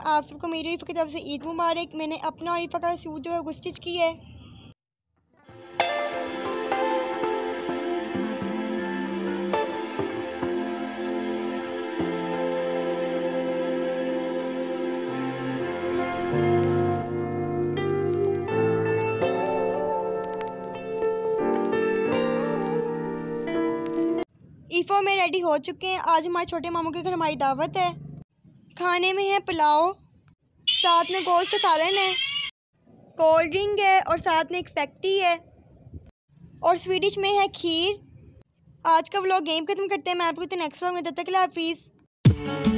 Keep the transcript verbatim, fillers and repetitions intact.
आप सबको मेरी और ईफ़ा की तरफ से ईद मुबारक। मैंने अपना और ईफ़ा का सूट जो है वो स्टिच की है। ईफ़ा में रेडी हो चुके हैं। आज हमारे छोटे मामू के घर हमारी दावत है। खाने में है पुलाव, साथ में गोश्त का सालन है, कोल्ड ड्रिंक है और साथ में एक सेक्टी है और स्वीट डिश में है खीर। आज का व्लॉग गेम खत्म करते हैं। मैं आपको नेक्स्ट व्लॉग में, तब तक के लिए हाफिज़।